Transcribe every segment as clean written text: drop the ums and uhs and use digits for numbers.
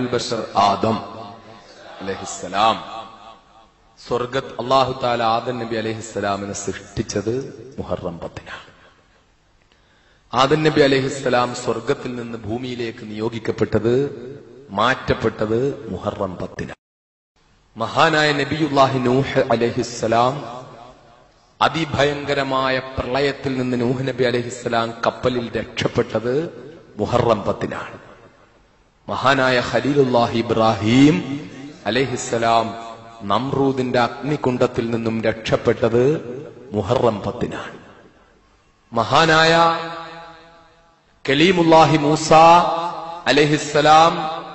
ബഷർ ആദം അലൈഹിസ്സലാം. അല്ലാഹു തആല ആദം നബി അലൈഹിസ്സലാമിനെ സൃഷ്ടിച്ചത് മുഹറം 10-നാണ്. ആദം നബി അലൈഹിസ്സലാം സ്വർഗത്തിൽ നിന്ന് ഭൂമിയിലേക്ക് നിയോഗിക്കപ്പെട്ടത്, മാറ്റപ്പെട്ടത് മുഹറം 10-നാണ്. മഹാനായ നബിയുല്ലാഹി നൂഹ് അലൈഹിസ്സലാം അതിഭയങ്കരമായ പ്രളയത്തിൽ നിന്ന് നൂഹ് നബി അലൈഹിസ്സലാം കപ്പലിൽ രക്ഷപ്പെട്ടത് മുഹറം 10-നാണ്. മഹാനായ ഖലീലുല്ലാഹി ഇബ്രാഹിം അലൈഹിസ്സലാം നമ്രൂദിന്റെ അഗ്നികുണ്ഡത്തിൽ നിന്നും രക്ഷപ്പെട്ടത് മുഹറം 10-നാണ്. മഹാനായ കലീമുല്ലാഹി മൂസ അലൈഹിസ്സലാം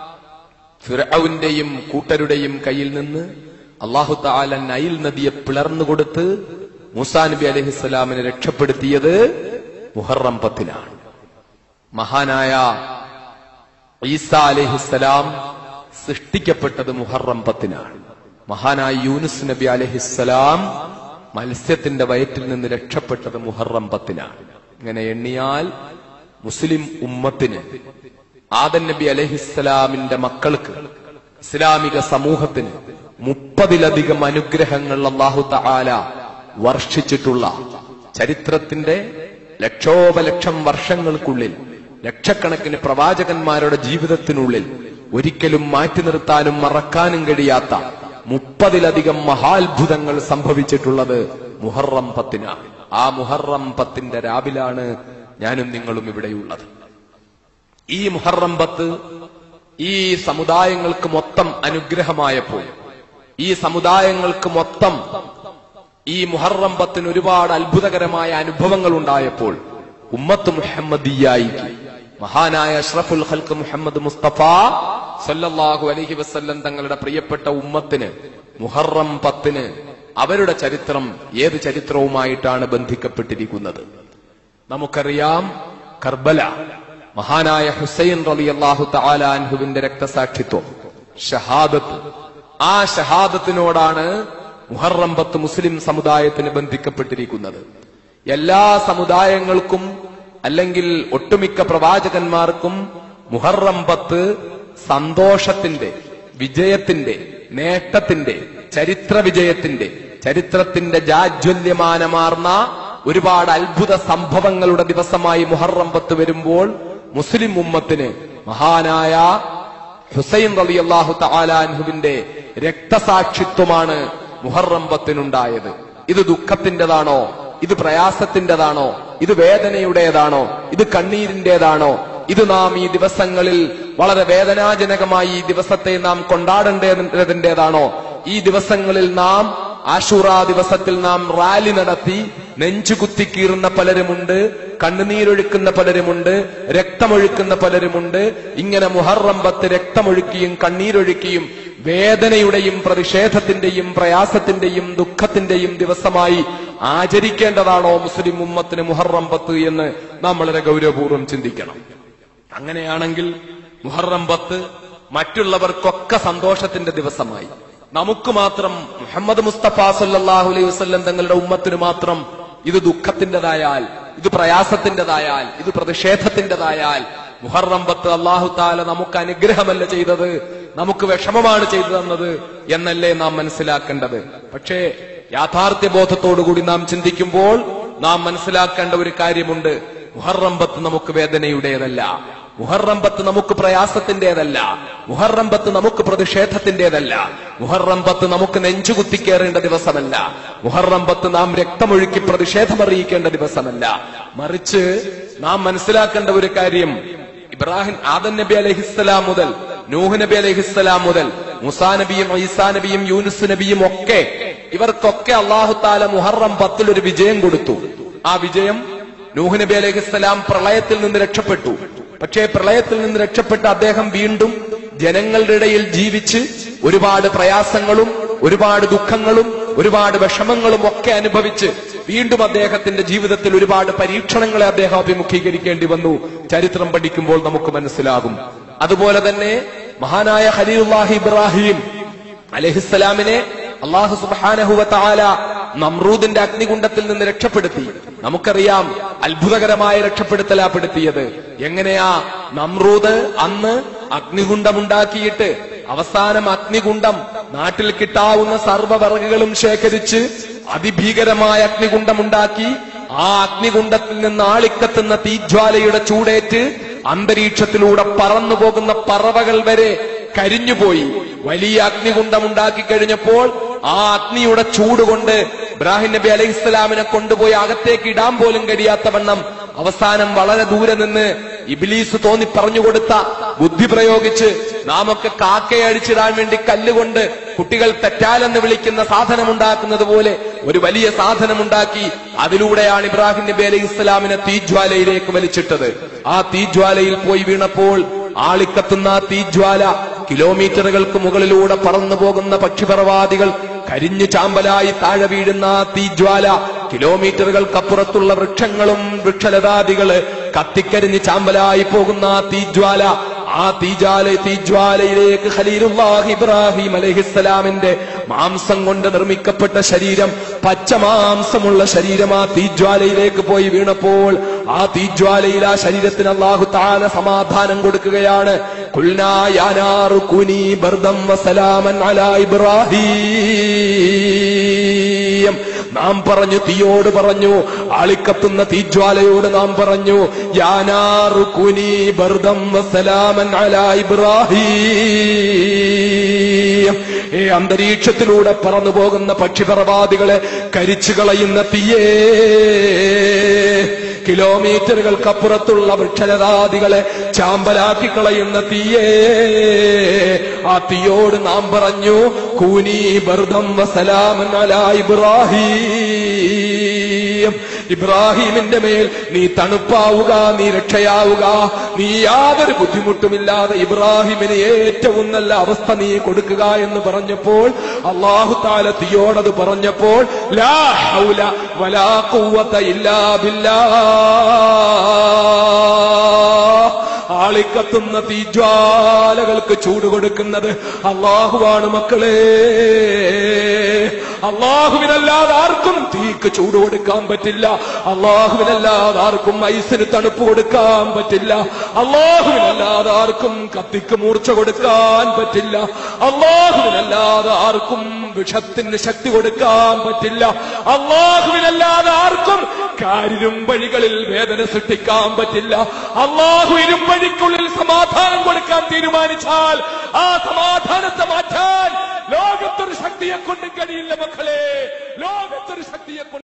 ഫിർഔന്റെയും കൂട്ടരുടെയും കയ്യിൽ നിന്ന് അല്ലാഹു തആല നൈൽ നദിയെ പിളർന്നുകൊടുത്ത് മൂസാ നബി അലൈഹിസ്സലാമിനെ രക്ഷപ്പെടുത്തിയത് മുഹറം 10-നാണ്. മഹാനായ ഈസാ അലൈഹിസ്സലാം സൃഷ്ടിക്കപ്പെട്ടത് മുഹറം 10-നാണ്. മഹാനായ യൂനുസ് നബി അലൈഹിസ്സലാം മത്സ്യത്തിന്റെ വയറ്റിൽ നിന്ന് രക്ഷപ്പെട്ടത് മുഹറം 10-നാണ്. ഇങ്ങനെ എണ്ണിയാൽ മുസ്ലിം ഉമ്മത്തിന്, ആദം നബി അലൈഹിസ്സലാമിന്റെ മക്കൾക്ക്, ഇസ്ലാമിക സമൂഹത്തിന് 30-ലധികം അനുഗ്രഹങ്ങൾ അല്ലാഹു തആല വർഷിച്ചിട്ടുള്ള, ചരിത്രത്തിന്റെ ലക്ഷോപലക്ഷം വർഷങ്ങൾക്കുള്ളിൽ ലക്ഷക്കണക്കിന് പ്രവാചകന്മാരുടെ ജീവിതത്തിനുള്ളിൽ ഒരിക്കലും മാറ്റി നിർത്താനും മറക്കാനും കഴിയാത്ത 30-ലധികം മഹാത്ഭുതങ്ങൾ സംഭവിച്ചിട്ടുള്ളത് മുഹറം 10-നാണ്. ആ മുഹറം 10-ന്റെ രാവിലാണ് ഞാനും നിങ്ങളും ഇവിടെയുള്ളത്. ഈ മുഹറം 10 ഈ സമുദായങ്ങൾക്ക് മൊത്തം അനുഗ്രഹമായപ്പോൾ, ഈ സമുദായങ്ങൾക്ക് മൊത്തം ഈ മുഹറം 10-ന് ഒരുപാട് അത്ഭുതകരമായ അനുഭവങ്ങൾ ഉണ്ടായപ്പോൾ, ഉമ്മത്ത് മുഹമ്മദിയ്യയ്ക്ക് മഹാനായ അഷ്റഫുൽ ഖൽഖ് മുഹമ്മദ് മുസ്തഫ സല്ലല്ലാഹു അലൈഹി വസല്ലം തങ്ങളുടെ പ്രിയപ്പെട്ട ഉമ്മത്തിന് മുഹറം 10-ന് അവരുടെ ചരിത്രം ഏത് ചരിത്രവുമായിട്ടാണ് ബന്ധിക്കപ്പെട്ടിരിക്കുന്നത്? നമുക്കറിയാം, കർബല, മഹാനായ ഹുസൈൻ റളിയല്ലാഹു തആല അൻഹുവിന്റെ രക്തസാക്ഷിത്വം, ഷഹാദത്ത്. ആ ഷഹാദത്തിനോടാണ് മുഹറം 10 മുസ്ലിം സമുദായത്തിന് ബന്ധിക്കപ്പെട്ടിരിക്കുന്നത്. എല്ലാ സമുദായങ്ങൾക്കും അല്ലെങ്കിൽ ഒട്ടുമിക്ക പ്രവാചകന്മാർക്കും മുഹറം 10 സന്തോഷത്തിന്റെ, വിജയത്തിന്റെ, നേട്ടത്തിന്റെ, ചരിത്ര വിജയത്തിന്റെ, ചരിത്രത്തിന്റെ ജാജ്വല്യമാനമാർന്ന ഒരുപാട് അത്ഭുത സംഭവങ്ങളുടെ ദിവസമായി മുഹറം 10 വരുമ്പോൾ മുസ്ലിം ഉമ്മത്തിന് മഹാനായ ഹുസൈൻ റളിയല്ലാഹു തആല അൻഹുവിന്റെ രക്തസാക്ഷിത്വമാണ് മുഹറം 10-നുണ്ടായത്. ഇത് ദുഃഖത്തിന്റേതാണോ? ഇത് പ്രയാസത്തിന്റേതാണോ? ഇത് വേദനയുടേതാണോ? ഇത് കണ്ണീരിന്റേതാണോ? ഇത് നാം ഈ ദിവസങ്ങളിൽ വളരെ വേദനാജനകമായി ഈ ദിവസത്തെ നാം കൊണ്ടാടേണ്ടതിന്റേതാണോ? ഈ ദിവസങ്ങളിൽ നാം ആശൂറാ ദിവസത്തിൽ നാം റാലി നടത്തി നെഞ്ചുകുത്തിക്കീറുന്ന പലരുമുണ്ട്, കണ്ണുനീരൊഴുക്കുന്ന പലരുമുണ്ട്, രക്തമൊഴുക്കുന്ന പലരുമുണ്ട്. ഇങ്ങനെ മുഹറം 10 രക്തമൊഴുക്കിയും കണ്ണീരൊഴുക്കിയും വേദനയുടെയും പ്രതിഷേധത്തിന്റെയും പ്രയാസത്തിന്റെയും ദുഃഖത്തിന്റെയും ദിവസമായി ആചരിക്കേണ്ടതാണോ മുസ്ലിം ഉമ്മത്തിന് മുഹറം 10 എന്ന് നാം വളരെ ഗൗരവപൂർവ്വം ചിന്തിക്കണം. അങ്ങനെയാണെങ്കിൽ മുഹറം 10 മറ്റുള്ളവർക്കൊക്കെ സന്തോഷത്തിന്റെ ദിവസമായി, നമുക്ക് മാത്രം, മുഹമ്മദ് മുസ്തഫ സല്ലല്ലാഹു അലൈഹി വസല്ലം തങ്ങളുടെ ഉമ്മത്തിന് മാത്രം ഇത് ദുഃഖത്തിന്റേതായാൽ, ഇത് പ്രയാസത്തിന്റേതായാൽ, ഇത് പ്രതിഷേധത്തിന്റേതായാൽ മുഹറം 10 അല്ലാഹു തആല നമുക്ക് അനുഗ്രഹമല്ല ചെയ്തത്, നമുക്ക് വിഷമമാണ് ചെയ്തു തന്നത് എന്നല്ലേ നാം മനസ്സിലാക്കേണ്ടത്. പക്ഷേ യാഥാർത്ഥ്യബോധത്തോടുകൂടി നാം ചിന്തിക്കുമ്പോൾ നാം മനസ്സിലാക്കേണ്ട ഒരു കാര്യമുണ്ട്. മുഹറം 10 നമുക്ക് വേദനയുടേതല്ല, മുഹറം 10 നമുക്ക് പ്രയാസത്തിന്റേതല്ല, മുഹറം 10 നമുക്ക് പ്രതിഷേധത്തിന്റേതല്ല, മുഹറം 10 നമുക്ക് നെഞ്ചുകുത്തിക്കേറേണ്ട ദിവസമല്ല, മുഹറം 10 നാം രക്തമൊഴുക്കി പ്രതിഷേധമറിയിക്കേണ്ട ദിവസമല്ല. മറിച്ച് നാം മനസ്സിലാക്കേണ്ട ഒരു കാര്യം, ആദം നബി അലൈഹിസ്സലാം മുതൽ നൂഹ് നബി അലൈഹിസ്സലാം മുതൽ മൂസാ നബിയും ഈസാ നബിയും യൂനുസ് നബിയും ഒക്കെ, ഇവർക്കൊക്കെ അല്ലാഹു തആല മുഹറം 10 ഒരു വിജയം കൊടുത്തു. ആ വിജയം, നൂഹ് നബി അലൈഹിസ്സലാം പ്രളയത്തിൽ നിന്ന് രക്ഷപ്പെട്ടു. പക്ഷേ പ്രളയത്തിൽ നിന്ന് രക്ഷപ്പെട്ട അദ്ദേഹം വീണ്ടും ജനങ്ങളുടെ ഇടയിൽ ജീവിച്ച് ഒരുപാട് പ്രയാസങ്ങളും ഒരുപാട് ദുഃഖങ്ങളും ഒരുപാട് വിഷമങ്ങളും ഒക്കെ അനുഭവിച്ച് വീണ്ടും അദ്ദേഹത്തിന്റെ ജീവിതത്തിൽ ഒരുപാട് പരീക്ഷണങ്ങളെ അദ്ദേഹം അഭിമുഖീകരിക്കേണ്ടി വന്നു. ചരിത്രം പഠിക്കുമ്പോൾ നമുക്ക് മനസ്സിലാകും. അതുപോലെ തന്നെ മഹാനായ ഖലീലുല്ലാഹി ഇബ്രാഹിം അലൈഹിസ്സലാമിനെ അല്ലാഹു സുബ്ഹാനഹു വ തആല നമ്രൂദിന്റെ അഗ്നികുണ്ഡത്തിൽ നിന്ന് രക്ഷപ്പെടുത്തി. നമുക്കറിയാം, അത്ഭുതകരമായ രക്ഷപ്പെടുത്തലാപ്പെടുത്തിയത്. എങ്ങനെയാ? നമ്രൂദ് അന്ന് അഗ്നികുണ്ഡമുണ്ടാക്കിയിട്ട് അവസാനം അഗ്നികുണ്ഡം നാട്ടിൽ കിട്ടാവുന്ന സർവ്വവർഗകളും ശേഖരിച്ച് അതിഭീകരമായ അഗ്നികുണ്ഡമുണ്ടാക്കി. ആ അഗ്നികുണ്ഡത്തിൽ നിന്ന് ആളിക്കത്തുന്ന തീജ്വാലയുടെ ചൂടേറ്റ് അന്തരീക്ഷത്തിലൂടെ പറന്നു പോകുന്ന പറവകൾ വരെ കരിഞ്ഞുപോയി. വലിയ അഗ്നികുണ്ഡമുണ്ടാക്കി കഴിഞ്ഞപ്പോൾ ആ അഗ്നിയുടെ ചൂടുകൊണ്ട് ഇബ്രാഹിം നബി അലൈഹിസ്സലാമിനെ കൊണ്ടുപോയി അകത്തേക്ക് ഇടാൻ പോലും കഴിയാത്തവണ്ണം അവസാനം വളരെ ദൂരെ നിന്ന് ഇബ്ലീസ് തോന്നി പറഞ്ഞുകൊടുത്ത ബുദ്ധി പ്രയോഗിച്ച് നാമൊക്കെ കാക്കയെ അടിച്ചിടാൻ വേണ്ടി കല്ലുകൊണ്ട് കുട്ടികൾ തെറ്റാലെന്ന് വിളിക്കുന്ന സാധനമുണ്ടാക്കുന്നത് പോലെ ഒരു വലിയ സാധനമുണ്ടാക്കി അതിലൂടെയാണ് ഇബ്രാഹിം നബി അലൈഹിസ്സലാമിനെ തീജ്വാലയിലേക്ക് വലിച്ചിട്ടത്. ആ തീജ്വാലയിൽ പോയി വീണപ്പോൾ ആളിക്കത്തുന്ന തീജ്വാല കിലോമീറ്ററുകൾക്ക് മുകളിലൂടെ പറന്നു പോകുന്ന പക്ഷിപർവാദികൾ കരിഞ്ഞു ചാമ്പലായി താഴെ വീഴുന്ന തീജ്വാല, കിലോമീറ്ററുകൾക്കപ്പുറത്തുള്ള വൃക്ഷങ്ങളും വൃക്ഷലതാദികള് കത്തിക്കരിഞ്ഞ് ചാമ്പലായി പോകുന്ന തീജ്വാല, ആ തീജ്വാലയിലേക്ക് ഖലീലുല്ലാഹി ഇബ്രാഹിം അലൈഹിസ്സലാമിന്റെ മാംസം കൊണ്ട് നിർമ്മിക്കപ്പെട്ട ശരീരം, പച്ചമാംസമുള്ള ശരീരം ആ തീജ്വാലയിലേക്ക് പോയി വീണപ്പോൾ ആ തീജ്വാലയിൽ ആ ശരീരത്തിന് അല്ലാഹു തആല സമാധാനം കൊടുക്കുകയാണ്. ഖുൽനാ യാ നാറു കുനി ബർദം വസലാമൻ അലാ ഇബ്രാഹിം. നാം പറഞ്ഞു, തീയോട് പറഞ്ഞു, ആളിക്കത്തുന്ന തീജ്വാലയോട് നാം പറഞ്ഞു, യാ നാറു കുനി ബർദം വസലാമൻ അലാ ഇബ്രാഹിം. അന്തരീക്ഷത്തിലൂടെ പറന്നു പോകുന്ന പക്ഷിപർവാദികളെ കരിച്ചു കളയുന്ന തീയേ, കിലോമീറ്ററുകൾക്കപ്പുറത്തുള്ള വൃക്ഷലതാദികളെ ചാമ്പലാക്കി കളയുന്ന തീയേ, ആ തീയോട് നാം പറഞ്ഞു, കൂനി ബർദം വസലാമൻ അലാ ഇബ്രാഹിം. ഇബ്രാഹിമിന്റെ മേൽ നീ തണുപ്പാവുക, നീ രക്ഷയാവുക, നീ യാതൊരു ബുദ്ധിമുട്ടുമില്ലാതെ ഇബ്രാഹിമിന് ഏറ്റവും നല്ല അവസ്ഥ നീ കൊടുക്കുക എന്ന് പറഞ്ഞപ്പോൾ അല്ലാഹു തആല തീയോടത് പറഞ്ഞപ്പോൾ ലാ ഹൗല വലാ ഖുവത ഇല്ലാ ബില്ലാഹ്. ആളിക്കത്തുന്ന തീജ്വാലകൾക്ക് ചൂട് കൊടുക്കുന്നത് അല്ലാഹുവാണ് മക്കളെ. അല്ലാഹുവിനല്ലാതെ ആർക്കും തീക്ക് ചൂട് കൊടുക്കാൻ പറ്റില്ല. അല്ലാഹുവിനല്ലാതെ ആർക്കും ഐസിന് തണുപ്പ് കൊടുക്കാൻ പറ്റില്ല. അല്ലാഹുവിനല്ലാതെ ആർക്കും കത്തിക്ക് മൂർച്ച കൊടുക്കാൻ പറ്റില്ല. അല്ലാഹുവിനല്ലാതെ ആർക്കും വിഷത്തിന് ശക്തി കൊടുക്കാൻ പറ്റില്ല. അല്ലാഹുവിനല്ലാതെ ആർക്കും കാരിരുമ്പഴികളിൽ വേദന സൃഷ്ടിക്കാൻ പറ്റില്ല. അല്ലാഹു ഇരുമ്പഴിക്കുള്ളിൽ സമാധാനം കൊടുക്കാൻ തീരുമാനിച്ചാൽ ആ സമാധാനത്തെ മാറ്റാൻ ലോകത്തൊരു ശക്തിയെ കൊണ്ട് കഴിയില്ല മക്കളെ. ലോകത്തൊരു ശക്തിയെ കൊണ്ട്